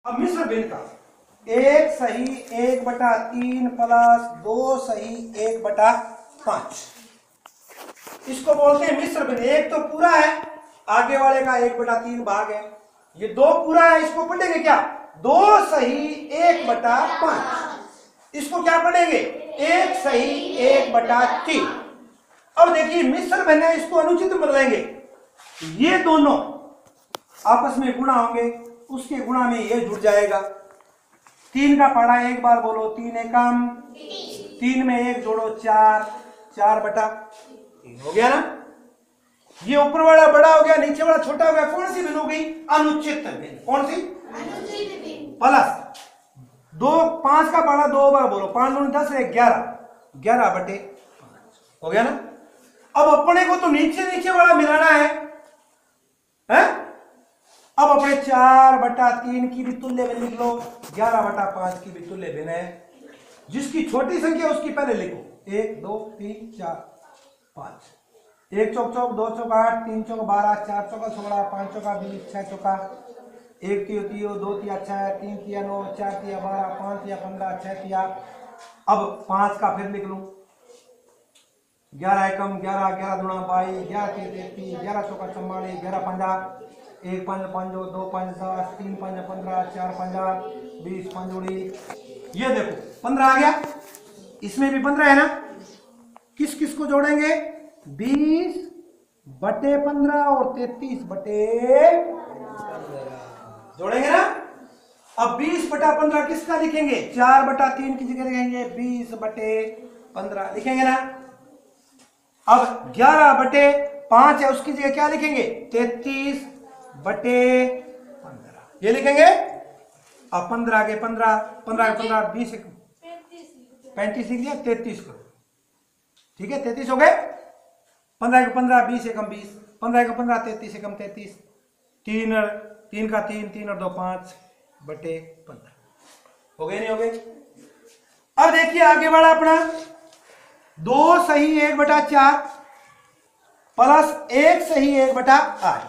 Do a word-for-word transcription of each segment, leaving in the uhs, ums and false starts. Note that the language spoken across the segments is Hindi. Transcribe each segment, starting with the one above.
अब मिश्र भिन्न का एक सही एक बटा तीन प्लस दो सही एक बटा पांच, इसको बोलते हैं मिश्र भिन्न। एक तो पूरा है, आगे वाले का एक बटा तीन भाग है, ये दो पूरा है, इसको पढ़ेंगे क्या, दो सही एक बटा पांच। इसको क्या पढ़ेंगे, एक सही एक बटा तीन। अब देखिए मिश्र भिन्न है, इसको अनुचित बदलेंगे। ये दोनों आपस में गुणा होंगे, उसके गुणा में ये जुड़ जाएगा। तीन का पढ़ा एक बार बोलो, तीन एकम तीन में एक जोड़ो चार, चार बटा तीन हो गया ना। ये ऊपर वाला बड़ा हो गया, नीचे वाला छोटा हो गया। कौन सी भिन्न हो गई, अनुचित भिन्न। कौन सी, प्लस दो, पांच का पढ़ा दो बार बोलो, पांच दो दस है ग्यारह, ग्यारह बटे हो गया ना। अब अपने को तो नीचे नीचे वाला मिलाना है, है? अब अपने चार बटा तीन की भी तुल्य भिन्न लिख लो, ग्यारह बटा पांच की भी तुल्य भिन्न है। जिसकी छोटी संख्या उसकी पहले लिखो, एक दो तीन चार पांच, एक चौक चौक, दो चौक आठ, तीन चौक बारह, चार चौका सोलह, पांच चौका बीस, छह चौका एक तियो तियो, दो तिया छह, तीन तिया नौ, चार तिया बारह, पांच तिया पंद्रह, छह तिया। अब पांच का फिर लिख लो, ग्यारह एकम ग्यारह, ग्यारह दुना बाईस, ग्यारह तिया तैतीस, ग्यारह चौका चौवालीस, ग्यारह पंजा एक पंज पंजो, दो पंज दस, तीन पंज पंद्रह, चार पंजा बीस, पंजोड़ी। ये देखो पंद्रह आ गया, इसमें भी पंद्रह है ना। किस किस को जोड़ेंगे, बीस बटे पंद्रह और तैतीस बटे जोड़ेंगे ना। अब बीस बटा पंद्रह किसका लिखेंगे, चार बटा तीन की जगह लिखेंगे बीस बटे पंद्रह लिखेंगे ना। अब ग्यारह बटे पांच है, उसकी जगह क्या लिखेंगे, तैतीस बटे पंद्रह ये लिखेंगे। अब पंद्रह के पंद्रह, पंद्रह के पंद्रह बीस, पैंतीस लिख दिया, तैतीस करो, ठीक है, तैतीस हो गए। पंद्रह के पंद्रह, बीस एकम बीस, पंद्रह के पंद्रह, तैतीस एकम तैतीस, तीन तीन का तीन, तीन और दो पांच बटे पंद्रह हो गए, नहीं हो गए। अब देखिए आगे बढ़ा अपना, दो सही एक बटा चार प्लस एक सही एक बटा आठ।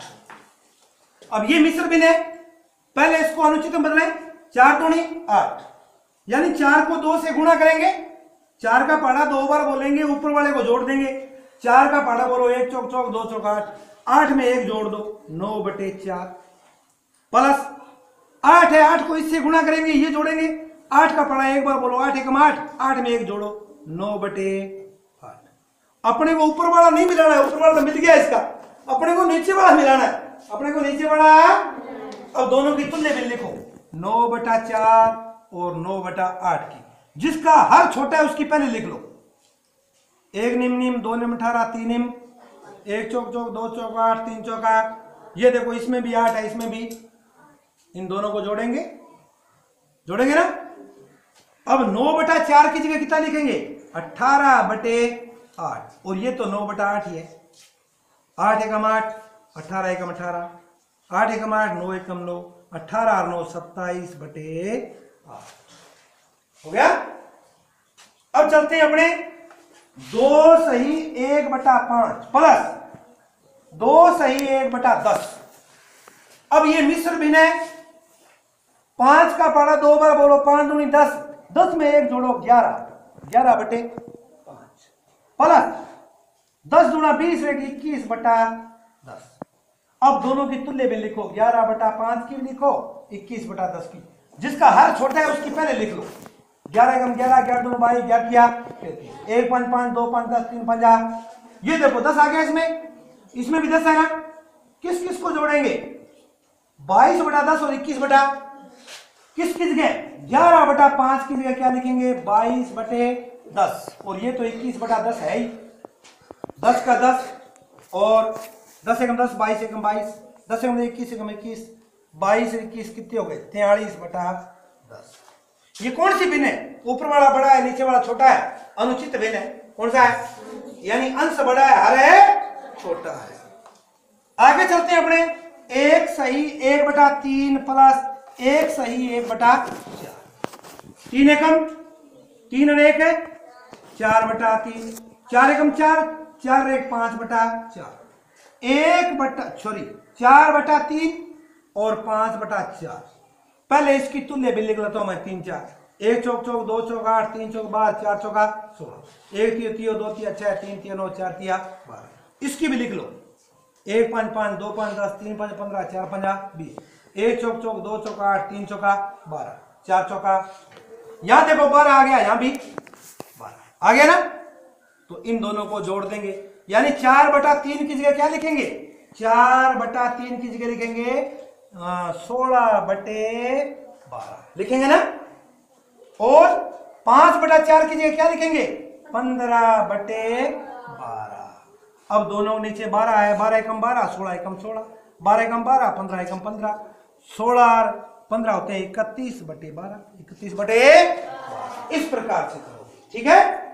अब ये मिश्र भिन्न है, पहले इसको अनुचित में बदलें, चार दूनी आठ, यानी चार को दो से गुणा करेंगे। चार का पढ़ा दो बार बोलेंगे, ऊपर वाले को जोड़ देंगे। चार का पढ़ा बोलो, एक चौक चौक, दो चौक आठ, आठ में एक जोड़ दो, नौ बटे चार प्लस आठ है, आठ को इससे गुणा करेंगे, ये जोड़ेंगे। आठ का पढ़ा एक बार बोलो, आठ एकम आठ, आठ में एक जोड़ो, नौ बटे आठ। अपने को ऊपर वाला नहीं मिलाना है, ऊपर वाला तो मिल गया इसका, अपने को नीचे वाला मिलाना है, अपने को नीचे वाला। अब दोनों की तुल्य भिन्न लिखो, नौ बटा चार और नौ बटा आठ की, जिसका हर छोटा है उसकी पहले लिख लो। एक निम निम, दो निम अठारह, तीन निम, एक चौक चौक, दो चौक आठ, तीन चौक आठ। ये देखो इसमें भी आठ है, इसमें भी, इन दोनों को जोड़ेंगे, जोड़ेंगे ना। अब नौ बटा चार की जगह कितना लिखेंगे, अठारह बटे आठ, और ये तो नौ बटा आठ ही है। आठ एकम आठ, अठारह एकम अठारह, आठ एकम आठ, नौ एकम नौ, अठारह और नौ सत्ताईस बटे आठ हो गया। अब चलते हैं अपने दो सही एक बटा पांच प्लस दो सही एक बटा दस। अब ये मिश्र भिन्न है, पांच का पढ़ा दो बार बोलो, पांच दूनी दस, दस में एक जोड़ो ग्यारह, ग्यारह बटे पांच प्लस दस दूना बीस, इक्कीस बटा दस। अब दोनों की तुल्य भिन्न लिखो, ग्यारह बटा पांच की लिखो, इक्कीस बटा दस की, जिसका हर छोटा है उसकी पहले लिख लो। ग्यारह एकम ग्यारह, ग्यारह दो बाईस, ग्यारह किया एक पांच पांच, दो पांच दस, तीन पंजा। ये देखो दस आ गया, इसमें इसमें भी दस है ना। किस किस को जोड़ेंगे, बाईस बटा दस और इक्कीस बटा किस किस जगह, ग्यारह बटा पांच की जगह क्या लिखेंगे, बाईस बटे दस, और ये तो इक्कीस बटा दस है ही। दस का दस और दस एकम दस, बाईस एकम बाईस, दस एकम इक्कीस एकम इक्कीस, बाईस इक्कीस कितने हो गए, तैयालीस बटा दस। ये कौन सी भिन्न है, ऊपर वाला बड़ा है, नीचे वाला छोटा है, अनुचित भिन्न है। कौन सा है, यानी अंश बड़ा है, हर है छोटा है। आगे चलते हैं अपने, एक सही एक बटा तीन प्लस एक सही एक बटा चार। तीन एकम तीन और एक है, चार बटा तीन, चार एकम चार, चार एक पांच बटा चार, एक बटा सॉरी चार बटा तीन और पांच बटा चार, पहले इसकी तुल्य भी लिख लेता हूं मैं, तीन चार, एक चौक चौक, दो चौक आठ, तीन चौक बारह, चार चौका सोलह, एक तीय तीय, दो तीय छह, तीन तीय नौ, चार तीय बारह। इसकी भी लिख लो, एक पांच पांच, दो पांच दस, तीन पांच पंद्रह, चार पंजा बीस, एक चौक चौक, दो चौका आठ, तीन चौका बारह, चार चौका, यहां देखो बारह आ गया, यहां भी बारह आ गया ना। तो इन दोनों को जोड़ देंगे, यानी चार बटा तीन की जगह क्या लिखेंगे, चार बटा तीन की जगह लिखेंगे सोलह बटे बारह लिखेंगे ना। और पांच बटा चार की जगह क्या लिखेंगे, पंद्रह बटे बारह। अब दोनों नीचे बारह है, बारह एकम बारह, सोलह एकम सोलह, बारह एकम बारह, पंद्रह एकम पंद्रह, सोलह पंद्रह होते हैं इकतीस बटे बारह, इकतीस बटे इस प्रकार से करोगे, ठीक है।